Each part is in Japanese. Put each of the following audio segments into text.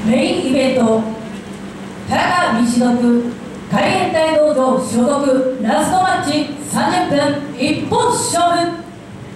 メインイベント、田中道の区海援隊道場所属ラストマッチ30分一本勝負。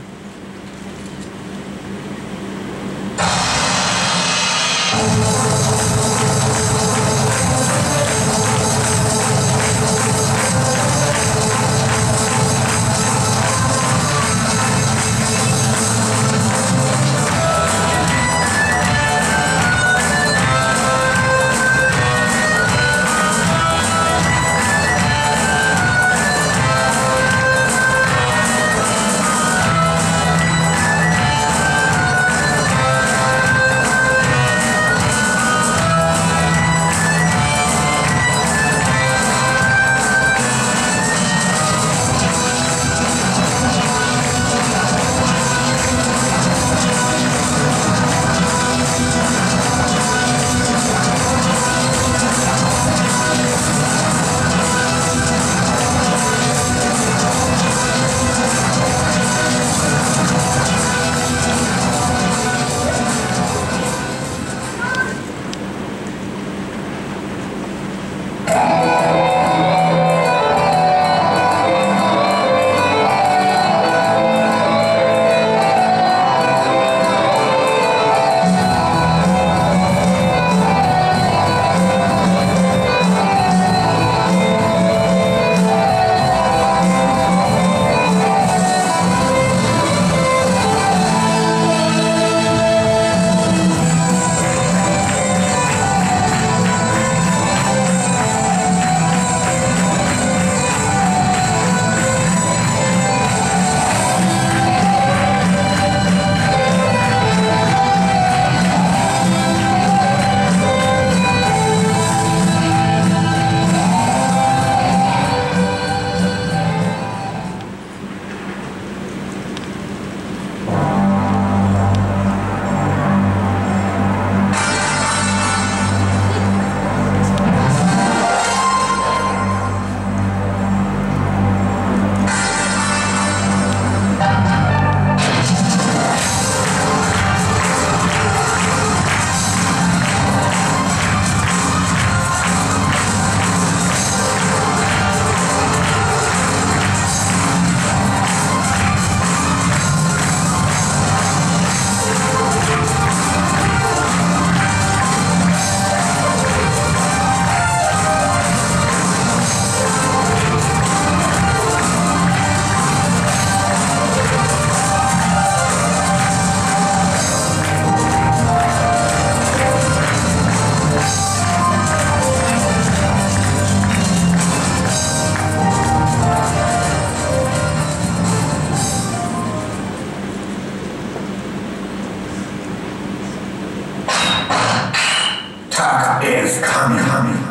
Attack is coming.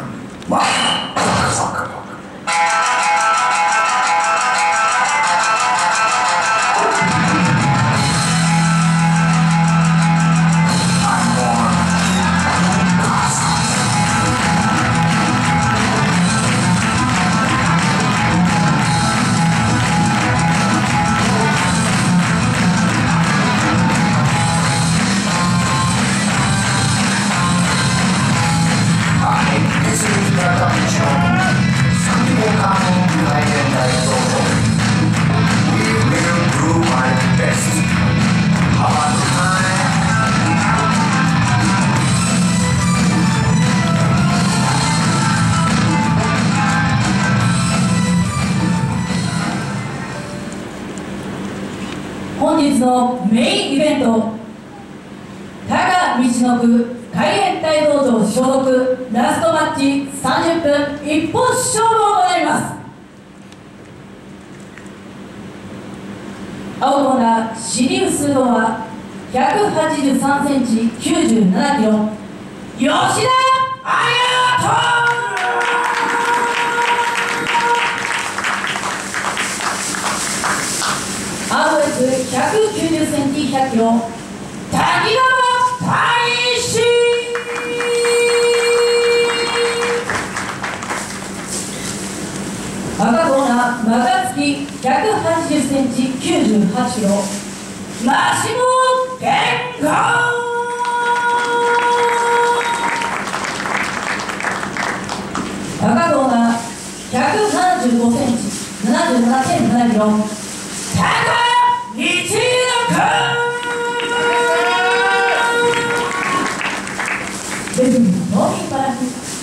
Wow. 本日のメインイベント、田中道の区海援隊道場所属ラストマッチ30分一本勝負を行います。青コーナーシリウスロは183センチ97キロ吉田綾人。190センチ100キロ滝川大志。赤コーナー若月180センチ98キロマシモ健康。 高そうな175センチ、77.7 キロ、高道之レフェリーのみバランス。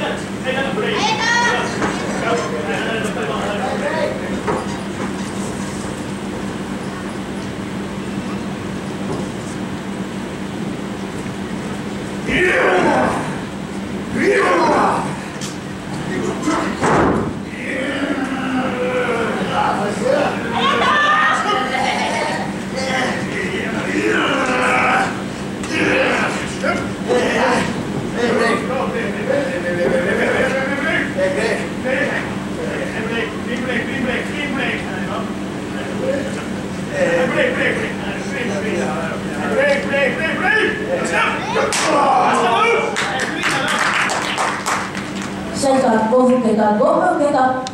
試合時間5分経過、5分経過。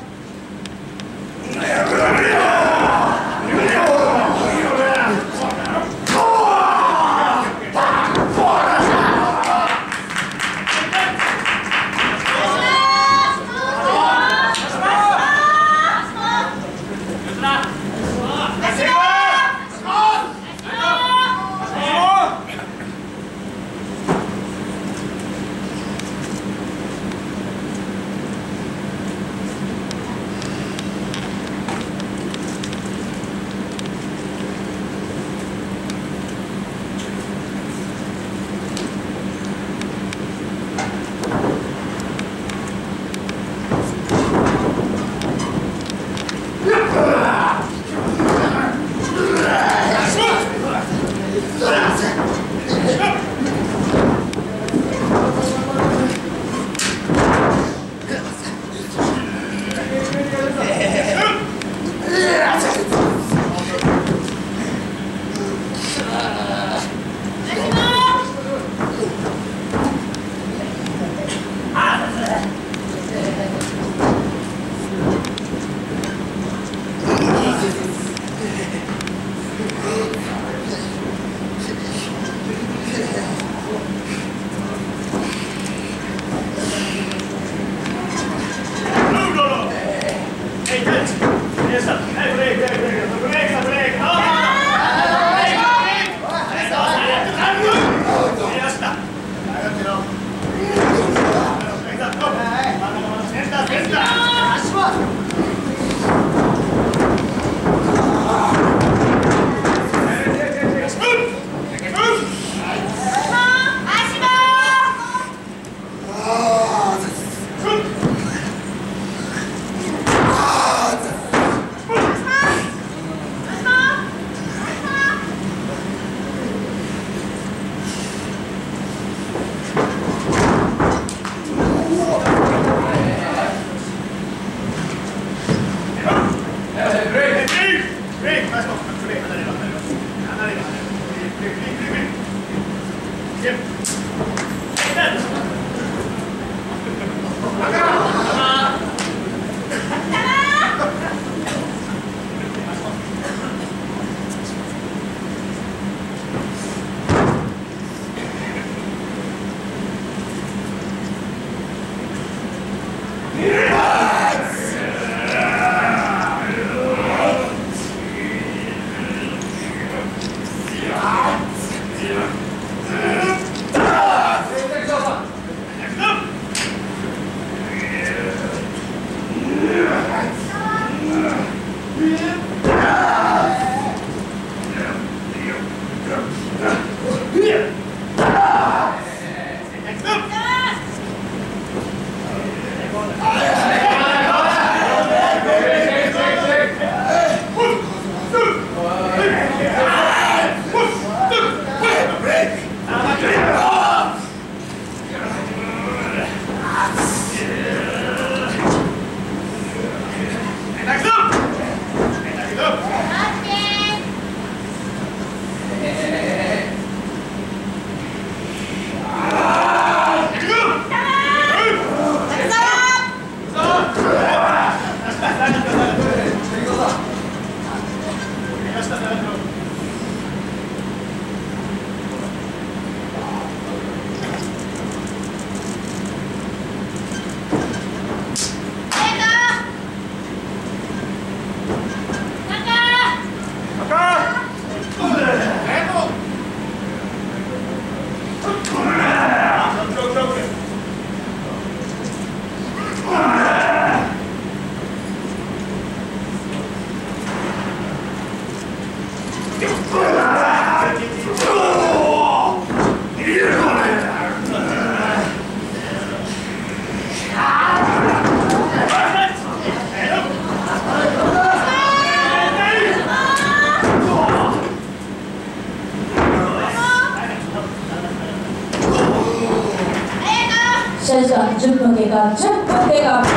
10分経過、10分経過。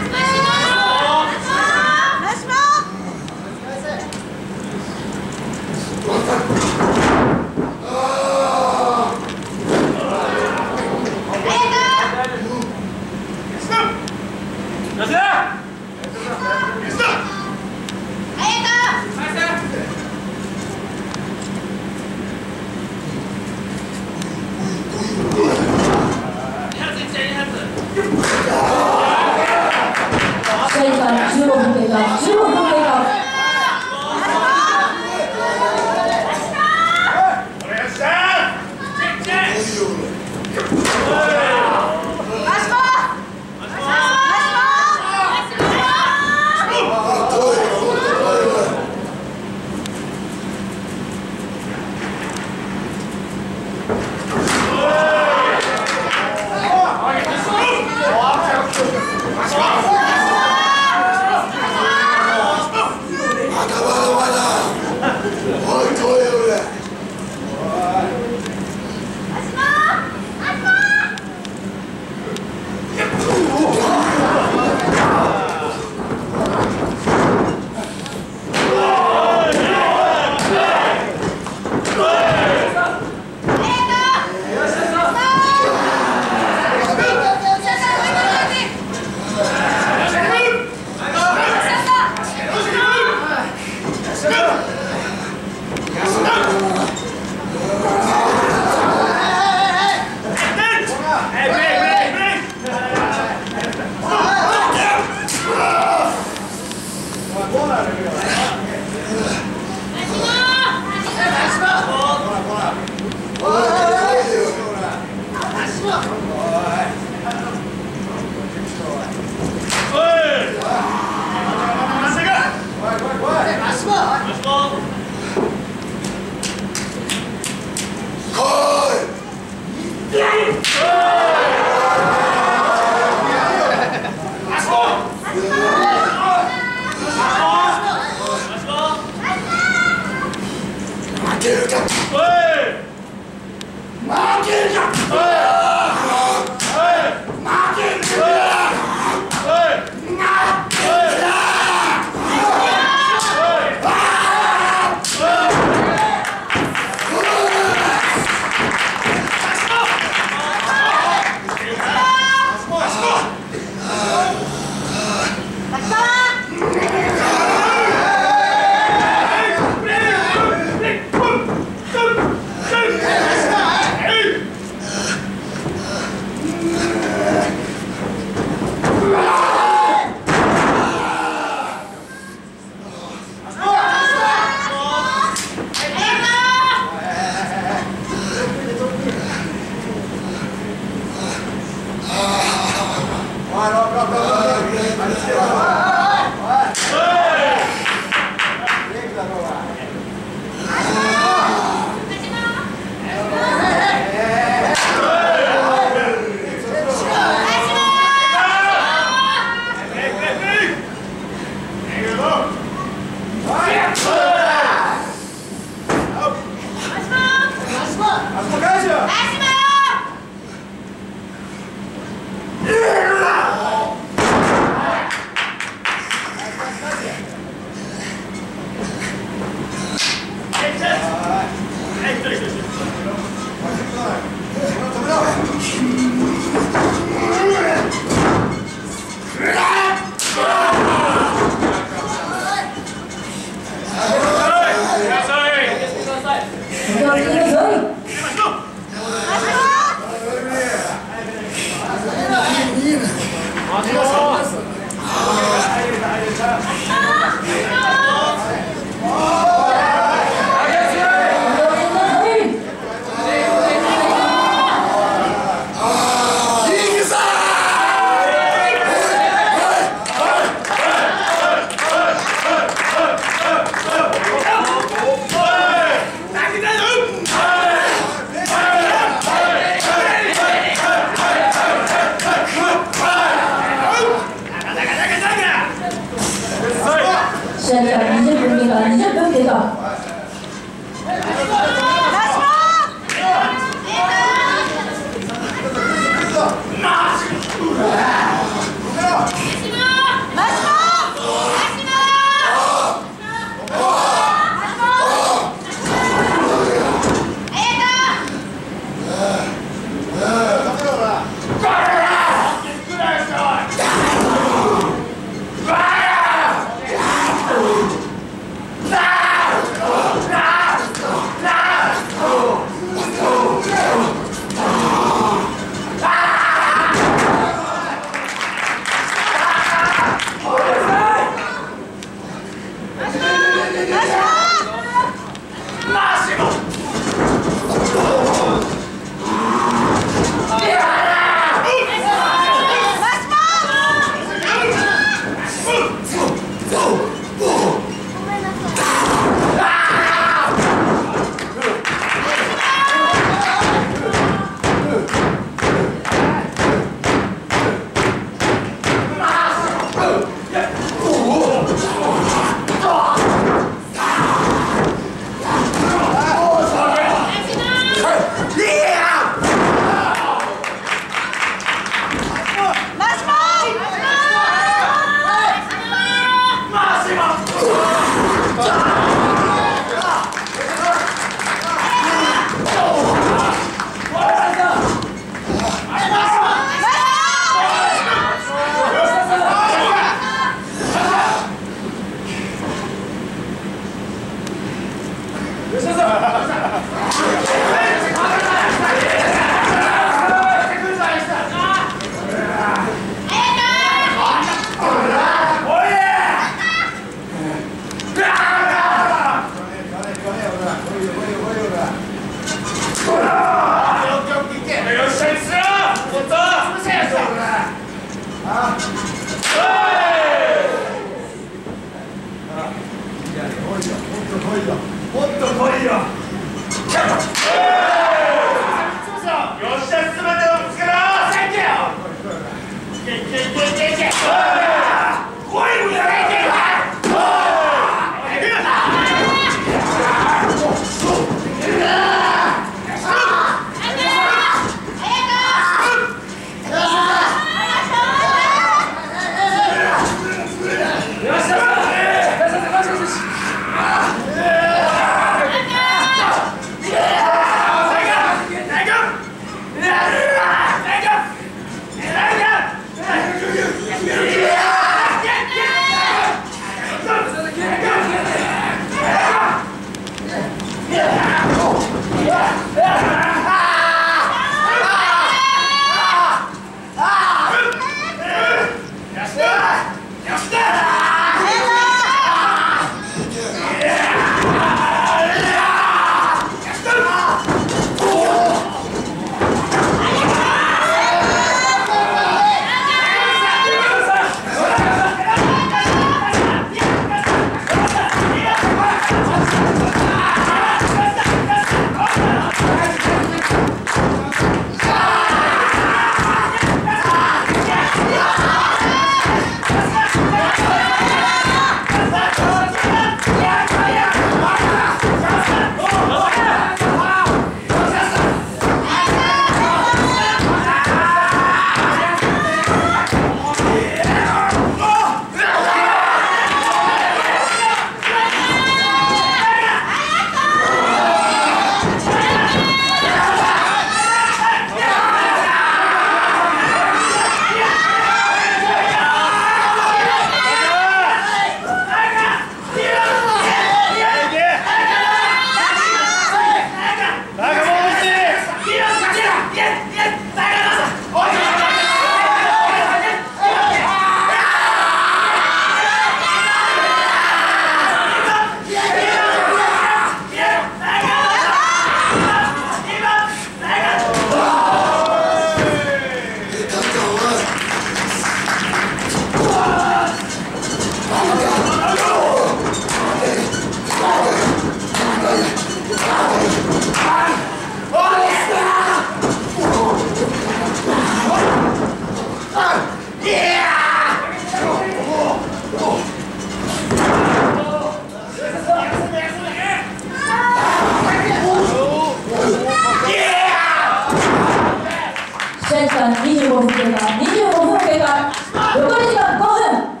25分経過、25分経過、残り時間5分。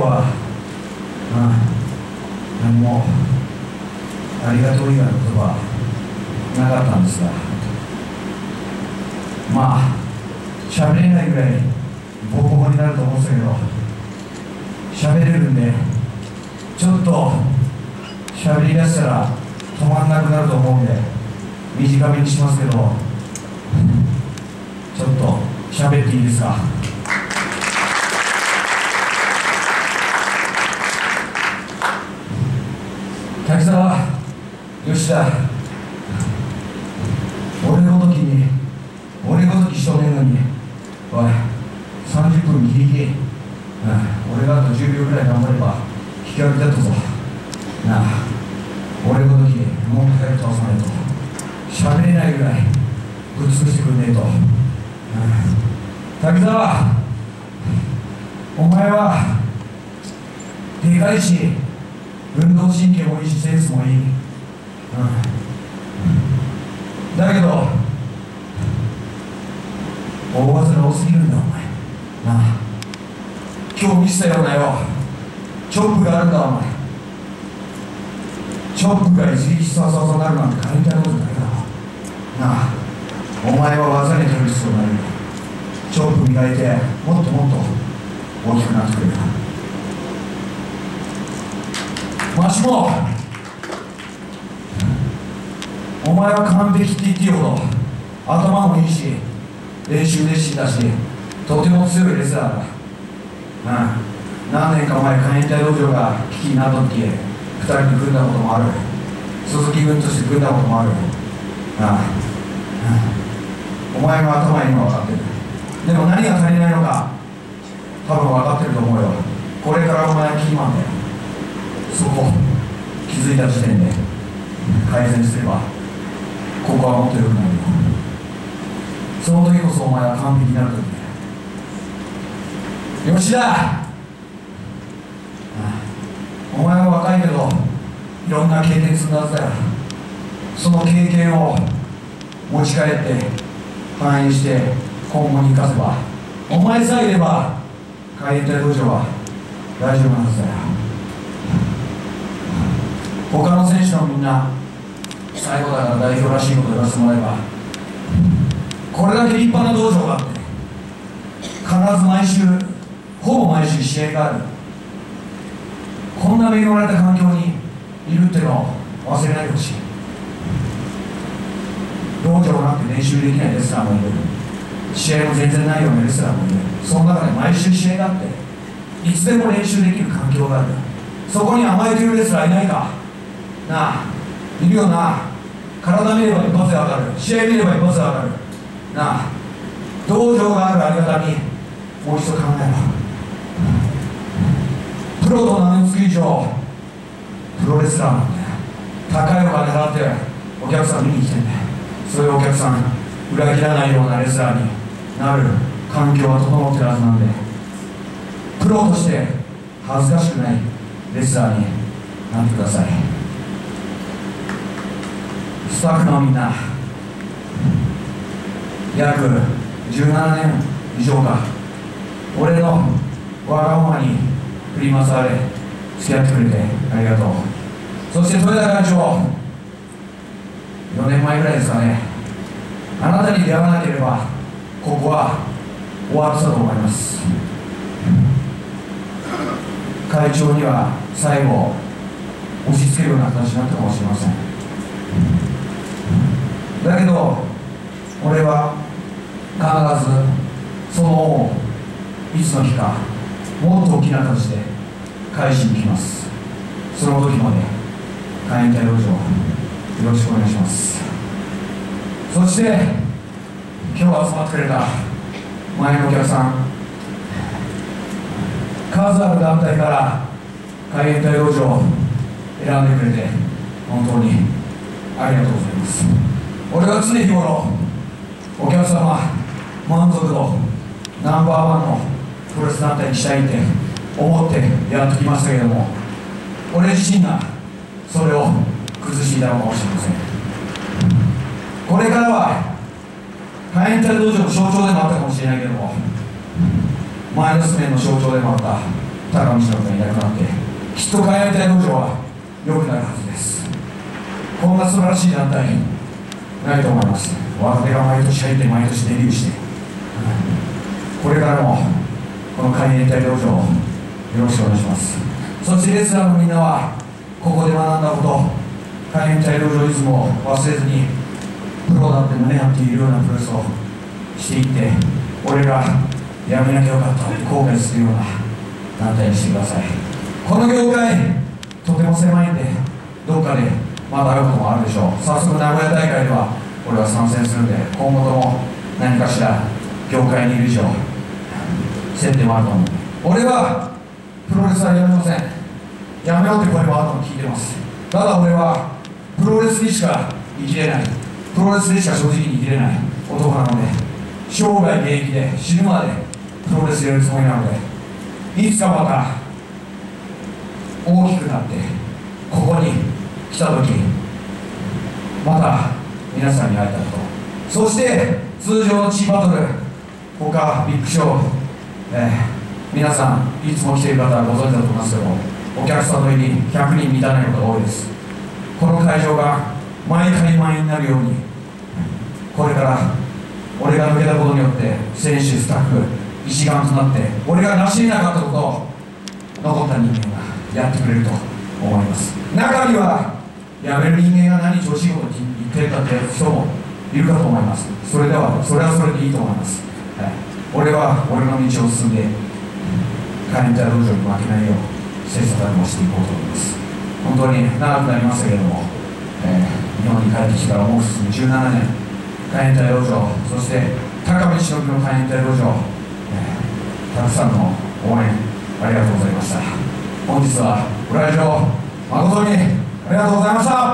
は、何もありがとう以外の言葉なかったんですが、まあ喋れないぐらいボコボコになると思ってたけど、喋れるんで、ちょっと喋り出したら止まんなくなると思うんで短めにしますけど、ちょっと喋っていいですか。滝沢、吉田、俺ごとき少年なのに、おい、30分ギリギリ、俺があと10秒ぐらい頑張れば引き分けだったぞ。なあ、俺ごときもう一回倒さないと喋れないぐらいぶっ潰してくんねえと。滝沢、お前はでかいし運動神経もいいしセンスもいい、だけど大技が多すぎるんだお前なあ。今日見せたようなよチョップがあるんだお前。チョップが一撃必殺技になるなんて簡単なことないだろなあ。お前は技に取る必要がないよ。チョップ磨いてもっともっと大きくなってくれる。わしもお前は完璧って言っていいほど頭もいいし練習熱心だしとても強いレスラーだ。何年か前海援隊道場が危機になった時2人で組んだこともある。鈴木軍として組んだこともある。お前の頭にも分かってる。でも何が足りないのか多分分かってると思うよ。これからお前はキーマンだよ。そこ気づいた時点で改善すればここはもっと良くなるよ。その時こそお前は完璧になる時だよ。吉田、お前は若いけどいろんな経験積んだはずだよ。その経験を持ち帰って反映して今後に生かせば、お前さえいれば海援隊道場は大丈夫なはずだよ。他の選手のみんな最後だから代表らしいことを言わせてもらえば、これだけ立派な道場があって必ず毎週ほぼ毎週試合がある。こんな恵まれた環境にいるっていうのを忘れないでほしい。道場がなくて練習できないレスラーもいる。試合も全然ないようなレスラーもいる。その中で毎週試合があっていつでも練習できる環境がある。そこに甘えているレスラーいないかなあ。いるよな。体見れば一発で分かる。試合見れば一発で分かるなあ。道場があるありがたみもう一度考えろ。プロと名の付く以上プロレスラーなんだよ。高いお金払ってお客さん見に来てんだよ。そういうお客さん裏切らないようなレスラーになる環境は整ってるはずなんで、プロとして恥ずかしくないレスラーになってください。スタッフのみんな約17年以上か俺のわがままに振り回され付き合ってくれてありがとう。そして豊田会長、4年前ぐらいですかね、あなたに出会わなければここは終わってたと思います。会長には最後押し付けるような形になったかもしれません。だけど俺は必ずその恩をいつの日かもっと大きな形で返しに来ます。その時まで海援隊道場よろしくお願いします。そして今日集まってくれた前のお客さん、数ある団体から海援隊道場を選んでくれて本当にありがとうございます。俺は常日頃お客様満足度ナンバーワンのプロレス団体にしたいって思ってやってきましたけれども、俺自身がそれを崩していたのかもしれません。これからは海援隊道場の象徴でもあったかもしれないけども、前の娘の象徴でもあった高道のがいなくなって、きっと海援隊道場は良くなるはずです。こんな素晴らしい団体ないと思います。若手が毎年入って毎年デビューして、これからもこの海援隊道場をよろしくお願いします。そしてレスラーのみんなはここで学んだこと、海援隊道場イズムを忘れずに、プロだって胸張っているようなプロレスをしていって、俺がやめなきゃよかったって後悔するような団体にしてください。この業界とても狭いんで、どっかでまた会うこともあるでしょう。早速名古屋大会では俺は参戦するんで、今後とも何かしら業界にいる以上接点もあると思う。俺はプロレスはやめません。やめろって声もあるのを聞いてます。ただ俺はプロレスにしか生きれない、プロレスでしか正直に生きれない男なので、生涯現役で死ぬまでプロレスやるつもりなので、いつかまた大きくなってここに来た時、また皆さんに会えたこと、そして通常のチームバトル、他ビッグショー、皆さんいつも来ている方はご存知だと思いますけど、お客さんの入り100人満たないことが多いです。この会場が毎回満員になるように、これから俺が抜けたことによって選手スタッフ一丸となって、俺が成し得なかったことを残った人間がやってくれると思います。中には辞める人間が何調子いいこと言ってるかって人もいるかと思います。それはそれでいいと思います。俺は俺の道を進んで海援隊道場に負けないよう切磋琢磨していこうと思います。本当に長くなりましたけれども、日本に帰ってきてからもうすぐ17年、海援隊道場、そして高道の海援隊道場、たくさんの応援ありがとうございました。本日はご来場誠にありがとうございました。